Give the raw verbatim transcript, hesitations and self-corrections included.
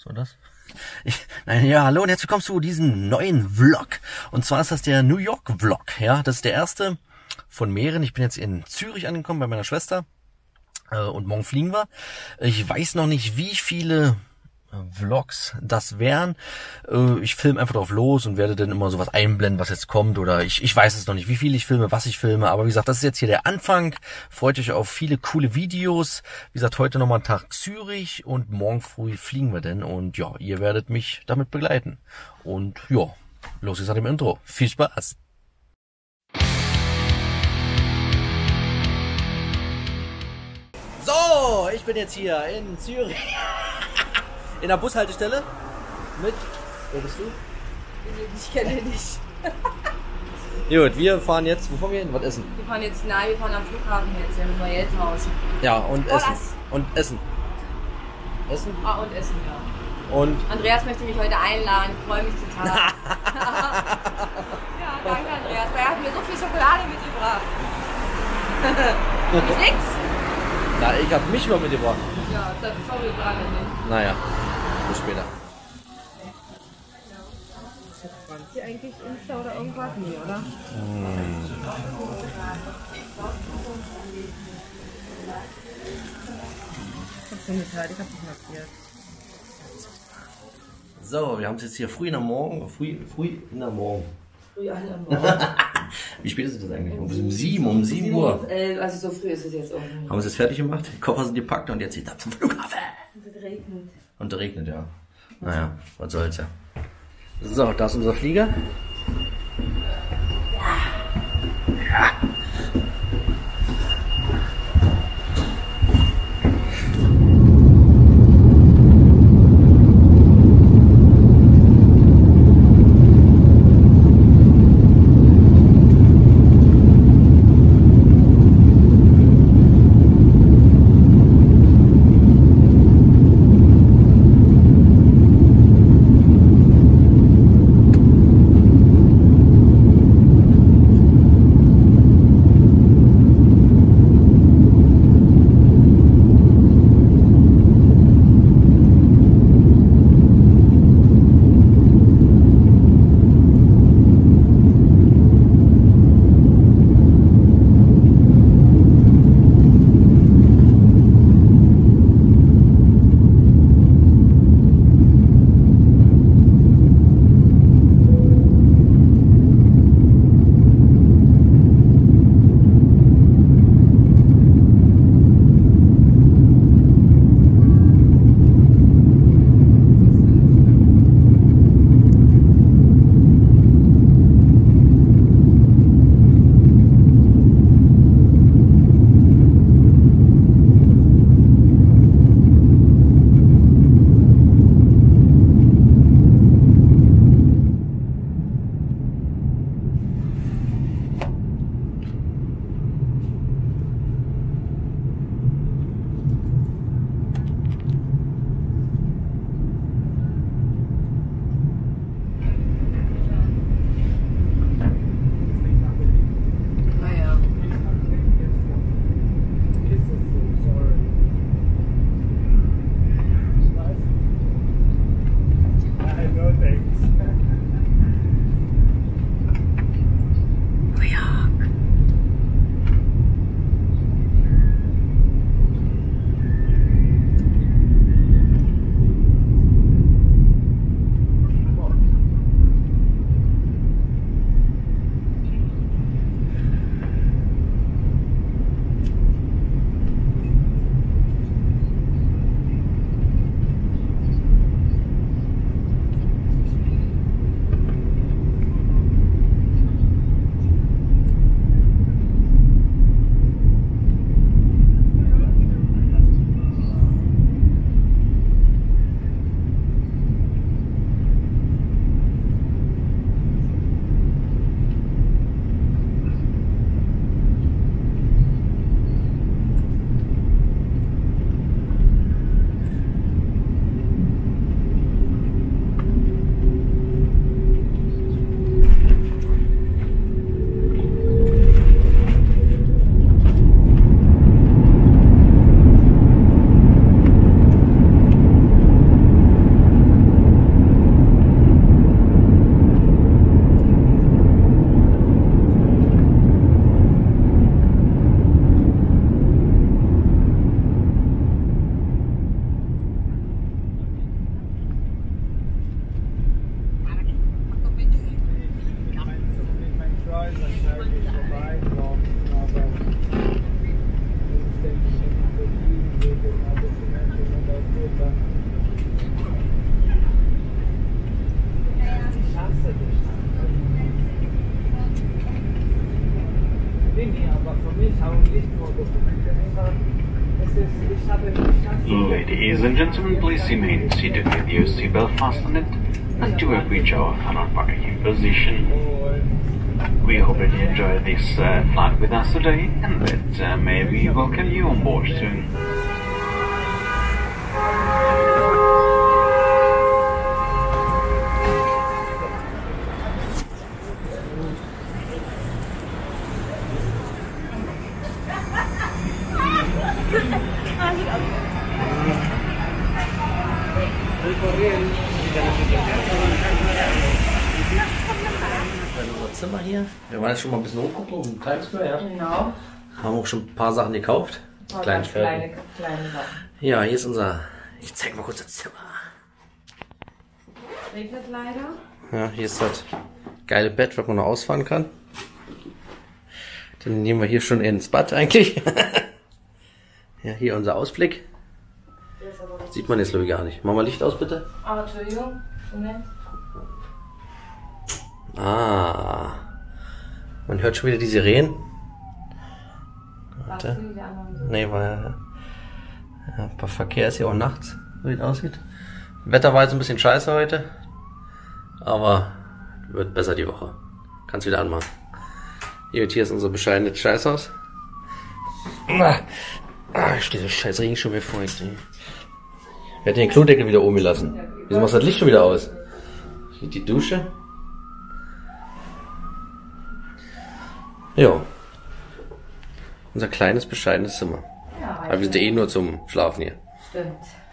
So das? Ich, nein, ja, hallo und herzlich willkommen zu diesem neuen Vlog. Und zwar ist das der New York Vlog. Ja, das ist der erste von mehreren. Ich bin jetzt in Zürich angekommen bei meiner Schwester. Äh, und morgen fliegen wir. Ich weiß noch nicht, wie viele Vlogs das wären. Ich filme einfach drauf los und werde dann immer sowas einblenden, was jetzt kommt, oder ich, ich weiß es noch nicht, wie viel ich filme, was ich filme, aber wie gesagt, das ist jetzt hier der Anfang. Freut euch auf viele coole Videos. Wie gesagt, heute nochmal ein Tag Zürich und morgen früh fliegen wir denn und ja, ihr werdet mich damit begleiten. Und ja, los geht's nach dem Intro. Viel Spaß! So, ich bin jetzt hier in Zürich. In der Bushaltestelle mit, wer bist du? Ich kenne ihn nicht. Gut, wir fahren jetzt, wo fahren wir hin? Was essen? Wir fahren jetzt, nein, wir fahren am Flughafen jetzt, wir müssen Geld tauschen. Ja, und Oh, essen. das. Und essen. Essen? Ah, und essen, ja. Und Andreas möchte mich heute einladen, ich freue mich total. Ja, danke Andreas, weil er hat mir so viel Schokolade mitgebracht. Wie liegt's? na, ich hab mich mal mitgebracht. Ja, sorry, gerade nicht. Naja, bis später. Waren Sie eigentlich Insta oder irgendwas? Nee, oder? Hm. Ich hab schon geteilt, ich hab dich markiert. So, wir haben es jetzt hier früh in der Morgen, früh, früh in der Morgen. Früh alle am Morgen. Wie spät ist es das eigentlich? Um sieben, um sieben Uhr. Also so früh ist es jetzt auch nicht. Haben wir es jetzt fertig gemacht? Die Koffer sind gepackt und jetzt geht's ab zum Flughafen. Und es regnet. Und es regnet, ja. Naja, was soll's ja. So, da ist unser Flieger. Ja. Ladies and gentlemen, please remain seated with your seatbelt fastened until we reach our final parking position. We hope that you enjoy this uh, flight with us today and that uh, may we welcome you on board soon. Unser Zimmer hier. Wir waren jetzt schon mal ein bisschen hochgucken im Times Square, ja. Genau. Haben auch schon ein paar Sachen gekauft. Aber Kleine, ganz kleine, kleine Sachen. Ja, hier ist unser. Ich zeig mal kurz das Zimmer. Regnet leider. Ja, hier ist das geile Bett, was man noch ausfahren kann. Dann nehmen wir hier schon ins Bad eigentlich. Ja, hier unser Ausblick. Sieht man jetzt glaube ich gar nicht. Mach mal Licht aus bitte. Aber Entschuldigung, Moment. Ah. Man hört schon wieder die Sirenen. Warte. Nee, war ja, ja. Ein paar Verkehr ist hier auch nachts, so wie es aussieht. Wetter war jetzt ein bisschen scheiße heute. Aber wird besser die Woche. Kannst wieder anmachen. Hier, hier ist unser bescheidenes Scheißhaus. Ah, ich stehe das scheiß Regen schon wieder vor. Jetzt. Wer hat den Klodeckel wieder oben gelassen? Wieso machst du das Licht schon wieder aus? Hier die Dusche. Ja. Unser kleines, bescheidenes Zimmer. Ja, aber wir sind ja eh nur zum Schlafen hier. Stimmt.